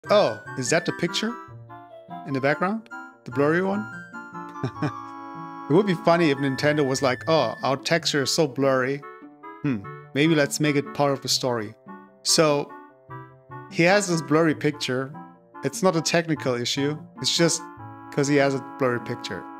Oh, is that the picture in the background? The blurry one? It would be funny if Nintendo was like, oh, our texture is so blurry. Maybe let's make it part of the story. So he has this blurry picture. It's not a technical issue. It's just because he has a blurry picture.